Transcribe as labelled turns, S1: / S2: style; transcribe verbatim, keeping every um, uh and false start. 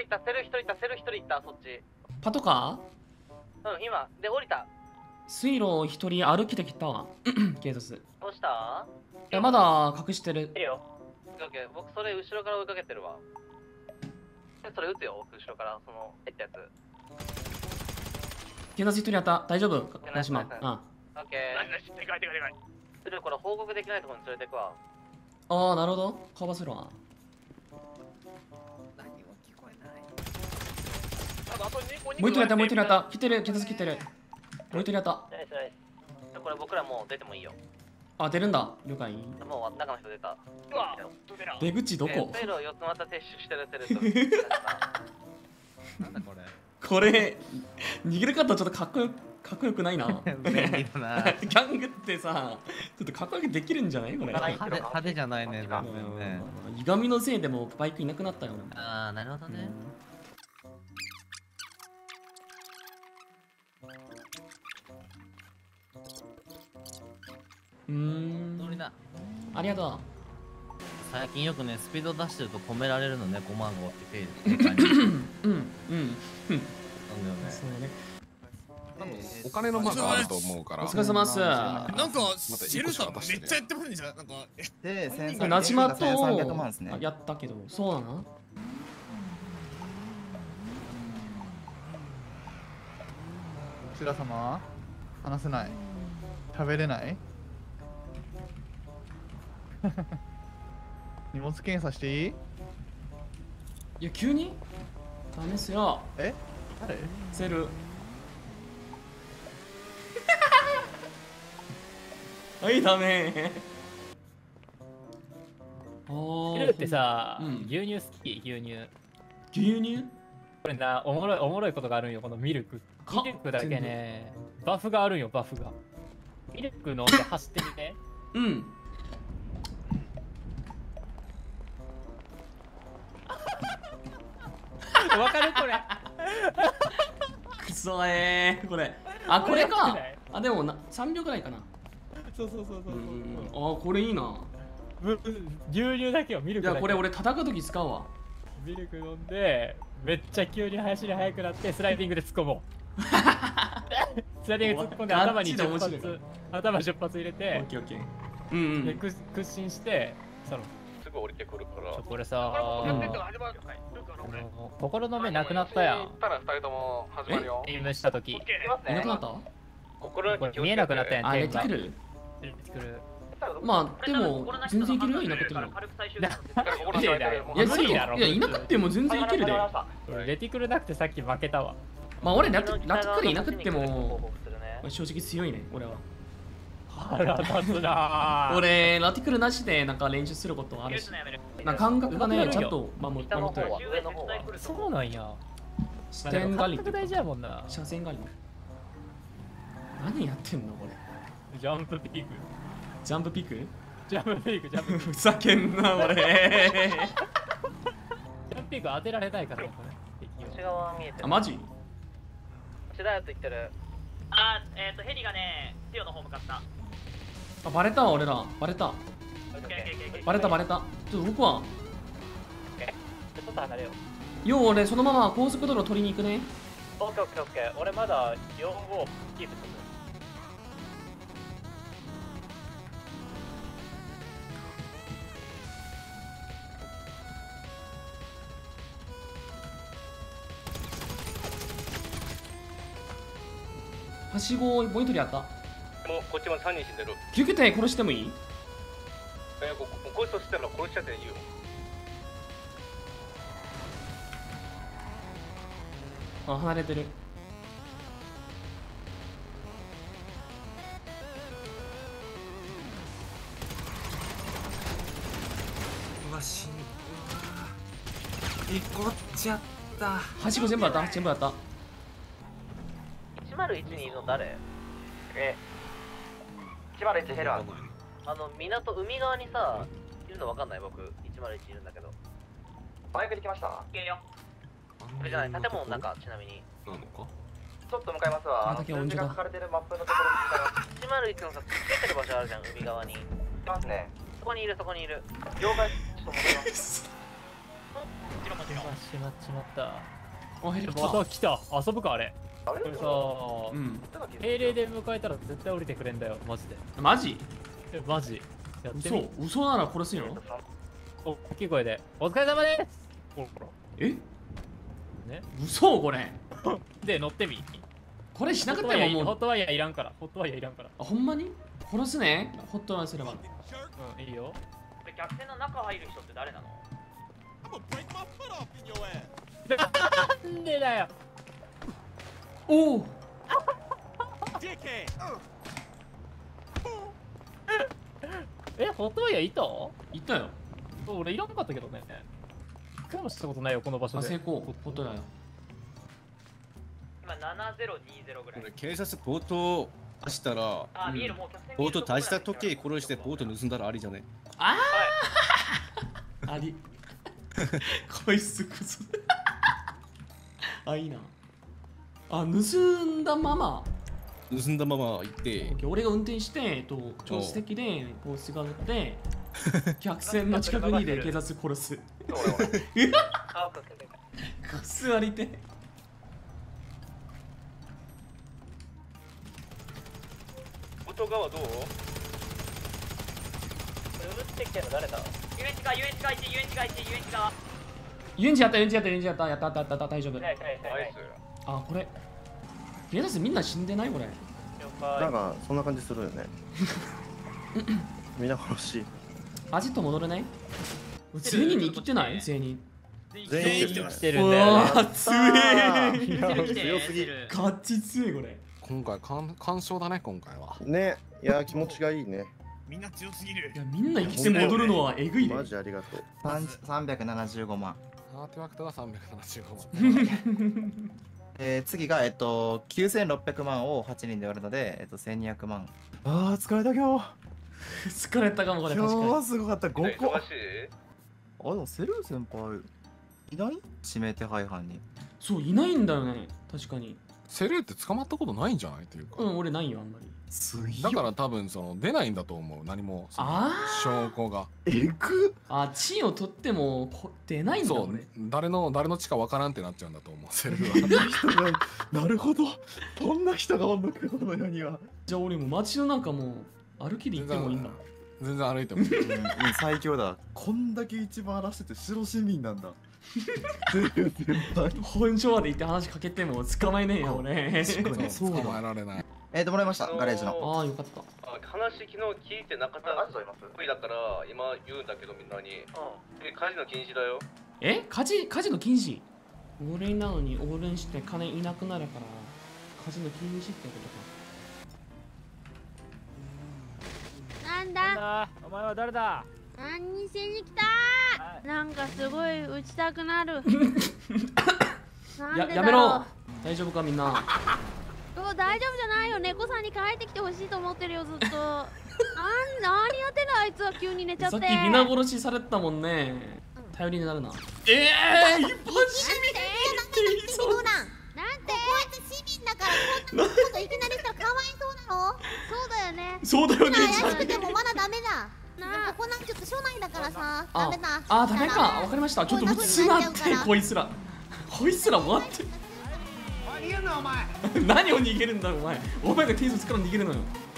S1: ったセル一人いったセル一人いったそっち。
S2: パトカ
S1: ーうん今で降りた。
S2: 水路一人歩きてきたわ警察。
S1: どうした？
S2: いやまだ隠してる。
S1: いいよ。オッケー僕それ後ろから追いかけてるわ。それ撃つよ後ろからその入ったやつ。
S2: 警察一人やった。大丈夫川島。あ
S1: オッケー。でかいでかいでかい。それこれ報告できないところに連れてくわ。
S2: ああなるほど。カバーするわ。
S1: 何も聞こえない。
S2: もう一人やったもう一人やった。来てる警察来てる。もう一人やった。
S1: ナイスナイス。これ僕らもう出てもいいよ。
S2: あ出るんだ。了解。
S1: もう中の人出た。
S3: うわ
S2: 出口どこ？
S1: セイロをよつまた撤収してるセルと。
S3: なんだこれ。
S2: これ逃げる方ちょっとかっこよかっこよくないな。
S3: 便利だな。
S2: ギャングってさちょっとかっこよくできるんじゃないこれ。
S3: 派手派手じゃないね。全然ね。
S2: 歪みのせいでもバイクいなくなったよ。
S3: ああなるほどね。
S2: うーん。
S3: 乗りだ。
S2: ありがとう。
S3: 最近よくねスピード出してると止められるのねごまんごってページ。うんうん
S2: うん。
S3: なんだよね。
S2: そうね。
S4: お金のマークあると思うから。
S2: お疲れ様です。
S5: なんかシェルさんめっちゃやってますねじゃん。なんか
S6: で、
S2: ナチマと
S6: せんさんびゃくまんですね。
S2: やったけど、そうなの？
S6: こちら様、話せない。喋れない。荷物検査していい？
S2: いや急に？ダメっすよ。
S6: え？誰？
S2: セル。はいダメ。
S7: セルってさ、
S2: うん、
S7: 牛乳好き牛乳。
S2: 牛乳？
S7: これなおもろいおもろいことがあるんよこのミルク。ミルクだけねバフがあるんよバフが。ミルク飲んで走ってみて。
S2: うん。
S7: わかるこれ。
S2: くそえーこれ。あこれか。あでもなさんびょうくらいかな。
S7: そうそうそうそう。
S2: あこれいいな。
S7: 牛乳だけよミルクだけ。
S2: いやこれ俺戦う時使うわ。
S7: ミルク飲んでめっちゃ急に走り速くなってスライディングで突っ込もう。スライディング突っ込んで頭にじゅっ発頭じゅっ発入れて。
S2: オッケーオッケー。うんうん。
S7: で屈伸してその
S1: すぐ降りてくるから。
S7: これさ心の目なくなったやん。
S1: たらふたりとも始まるよ。
S7: エイムした時。
S2: いなくなった？
S1: 心の
S7: 見えなくなったやん。
S2: あレティクル？
S7: レティクル。
S2: まあでも全然いけるよいなくても。いやいやいなくても全然いけるで。
S7: レティクルなくてさっき負けたわ。
S2: まあ俺ラティクルいなくても正直強いね俺は。
S7: 腹立つな。
S2: 俺ラティクルなしでなんか練習することあるし。なんか感覚がねちゃんと守ってる。
S7: そうなんや。
S2: 視点狩り。
S7: 感覚大事やもんな。
S2: 車線狩り。何やってんのこれ。
S7: ジャンプピーク。
S2: ジャンプピーク？
S7: ジャンプピークジャンプピーク。
S2: ふざけんな俺。
S7: ジャンプピーク当てられないからこれ。
S1: 内側見えてる。
S2: あマジ？
S1: 内側やつ言ってる。
S8: あーえっとヘリがねティオの方向かった。
S2: あバレたわ俺らバレた。バレたバレた。ちょっと僕は。
S7: ちょっと離れよ
S2: う。よう俺そのまま高速道路取りに行くね。
S7: オッケーオッケーオッケー。俺まだよん号キープする。
S2: はしごもう一人やった。
S1: もうこっちもさんにん死んでる。
S2: 救急隊殺してもいい？
S1: えここいつとしたら殺しちゃっていいよ。
S2: あ離れてる。
S5: うわ死んうわいこっちゃった。
S2: はしご全部やった全部やった。
S1: いちまるいちにいるの誰？
S6: え、いちまるいちヘラ。
S1: あの港海側にさいるのわかんない僕いちまるいちいるんだけど。
S6: バイクで来ました。
S1: いけるよ。これじゃない建物の中ちなみに。
S4: なのか？
S6: ちょっと向かいますわ。
S2: あ、数字が書
S6: かれてるマップのところに向かいます。
S1: いちまるいちのさつけてる場所あるじゃん海側に。い
S6: ますね。
S1: そこにいるそこにいる。
S6: 了解。ちょっと戻ります。
S8: ちろんもちろん。
S7: あ、しまっちまった。
S2: あ、ヘリ来た。
S7: また来た。遊ぶかあれ。これさ、
S2: うん。
S7: 敬礼で迎えたら絶対降りてくれんだよ、マジで。
S2: マジ？
S7: え、マジ。やって
S2: 嘘
S7: み。
S2: 嘘なら殺すよ。
S7: お、大きい声で。お疲れ様です。ほら。
S2: え？
S7: ね。
S2: 嘘これ。
S7: で、乗ってみ。
S2: これしなかった
S7: ホットワイヤー
S2: よもう。
S7: ホットワイヤーいらんから。ホットワイヤーいらんから。
S2: あ、ほんまに？殺すね。ホットワイヤーすれば。
S7: うん、いいよ。
S8: これ逆転の中入る人って誰なの？
S7: なんでだよ。
S2: おお。
S7: え、ホットワイヤーいた？
S2: いったよ。
S7: 俺いらんかったけどね。一回もしたことないよ、この場所
S2: あ、
S7: で。
S2: 成功。ホットワイヤー。
S8: 今ななゼロにゼロぐらい。
S9: 警察ボート出したら、
S8: あ、見えるもう逆転
S9: ボート出した時計殺してボート盗んだらありじゃね？
S2: ああ。あり。こいつこそ。あ、いいな。あ、盗んだまま。
S9: 盗んだまま行って
S2: 俺が運転して、えっと、助手席でこうすがって客船の近くにで警察殺す。くすありて。
S8: 外側どう？これ撃ってきてるの誰だ？遊園地側、遊園地側いち、遊園地側いち、遊園地側。
S2: 遊園地やった、遊園地やった、遊園地やった、やった、やった、やった、大丈夫。
S8: はいはいはいはい。
S2: あ、これ。警察みんな死んでないこれ。
S10: なんかそんな感じするよね。みんな殺し。
S2: アジット戻れない？全員に生きてない？全員。
S10: 全員生きてない。
S7: 来てるんだよ、ね。
S2: うわー、強え。
S10: 強すぎ。
S2: ガチ強いこれ。
S4: 今回干干渉だね今回は。
S10: ね、いや気持ちがいいね。
S11: みんな強すぎる。
S2: いやみんな生きて戻るのはえぐいね。
S10: マジありがとう。
S6: さんびゃくななじゅうごまん。
S4: アーティファクトがさんびゃくななじゅうごまん。
S6: えー、次が、えっと、きゅうせんろっぴゃくまんをはちにんで割るので、えっと、せんにひゃくまん。あー、疲れた今日。
S2: 疲れたかもこれ。
S6: 今日
S2: 確か
S6: はすごかった、ごこ。
S1: 忙しい？
S6: あ、でもセルー先輩、いない？指名手配犯に。
S2: そう、いないんだよね。確かに。
S4: セレーって捕まったことないんじゃないっていうか。
S2: うん、俺ないよ、あんまり。
S4: だから多分その出ないんだと思う。何もその
S2: あ
S4: 証拠が。
S6: えぐ
S2: あ、地位を取ってもこ出ないんだ
S4: そ
S2: 俺。
S4: う、誰の誰の血かわからんってなっちゃうんだと思う。セレーは。
S6: なるほど。こんな人がおんのか、この世には。
S2: じゃあ俺も街の中も歩きで行ってもいいんだ。
S4: 全然歩いてもいい。
S6: うん、最強だ。こんだけ一番荒らしてて白市民なんだ。
S2: 本所まで行って話しかけても捕まえねえよ俺。
S4: そう捕まえられない。
S6: えーと、もらいました、ガレージの。
S2: ああ、よかった。
S1: 話昨日聞いてなかった得意だから今言うんだけどみんなに。え、カジノ禁止だよ。
S2: え、カジカジノ禁止？無礼なのに横領して金いなくなるからカジノ禁止ってことか。
S12: なんだ？
S7: お前は誰だ？
S12: 何しに来たー？なんかすごい打ちたくなる。なんでだろう？
S2: ややめろ。大丈夫かみんな。
S12: そう、大丈夫じゃないよ。猫さんに帰ってきてほしいと思ってるよ、ずっと。なん何やってんのあいつは急に寝ちゃって。
S2: さっき皆殺しされたもんね。頼りになるな。ええー、一般市民って
S12: そうなん。なんて？こいつ市民だからこんなこといきなりしたらかわいそうなの？そうだよね。
S2: そうだよね。
S12: 怪しくてもまだダメだ。なあ、ここなんちょっと署内だからさ、ダメだ。
S2: あ、ダメか。わかりました。ちょっと待ってこいつら。こいつら待って。
S11: 逃げんなお前。
S2: 何を逃げるんだお前。お前がテース使うの逃げるのよ。